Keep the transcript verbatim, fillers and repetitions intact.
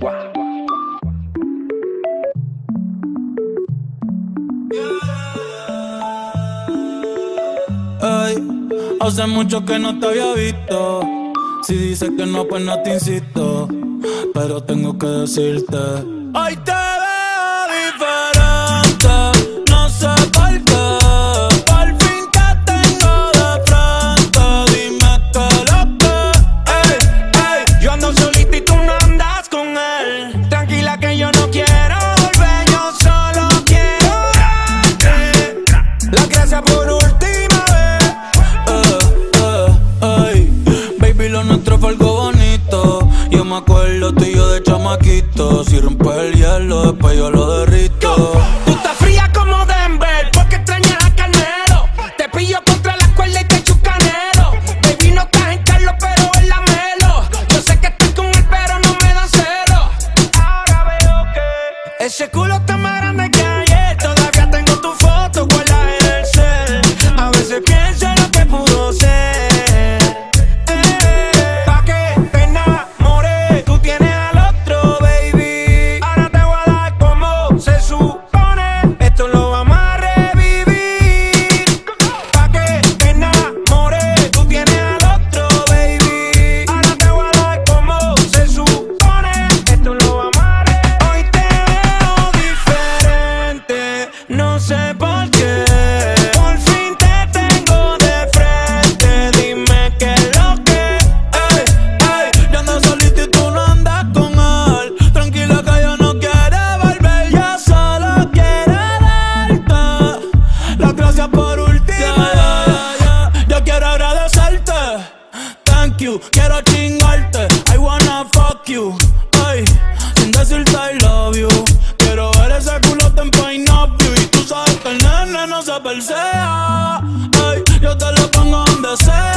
Ey, hace mucho que no te había visto. Si dices que no, pues no te insisto, pero tengo que decirte: hoy te veo diferente, no sé por qué. Por fin te tengo de frente, dime qué lo que. Ey, ey, yo ando solito y tú no andas con él. Tranquila que yo no quiero volver, yo solo quiero darte las gracias por última vez. Eh, eh, ey, baby, lo nuestro fue algo bonito. Yo me acuerdo tú y yo de chamaquito. Si rompes el hielo, después yo lo derrito. Tú estás fría como Denver, porque extrañas a Canelo. Te pillo contra la cuerda y te echo canelo. Baby, no estás en Carlos, pero en la Melo. Yo sé que estás con él, pero no me dan celo. Ahora veo que ese culo está más grande que ayer. Todavía tengo tu foto guardada en el cel. A veces pienso en lo que pudo ser. Eh, pa' que te enamores, tú tienes al otro, baby. Ahora te voy a dar como se supone. Esto lo vamos a revivir. Pa' que te enamores, tú tienes al otro, baby. Ahora te voy a dar como se supone. Esto lo vamos a revivir. Hoy te veo diferente, no sé por qué. Por fin te tengo de frente, dime qué es lo que. Ey, ey, yo ando solito y tú no andas con él. Tranquila que yo no quiero volver, yo solo quiero darte las gracias por última vez. Yeah, yeah, yeah. Yo quiero agradecerte, thank you, quiero chingarte, I wanna fuck you, ey, sin decirte I love you. Quiero ver ese culote en point of view. Y tú sabes que el nene no se persea, ey, yo te lo pongo donde sea.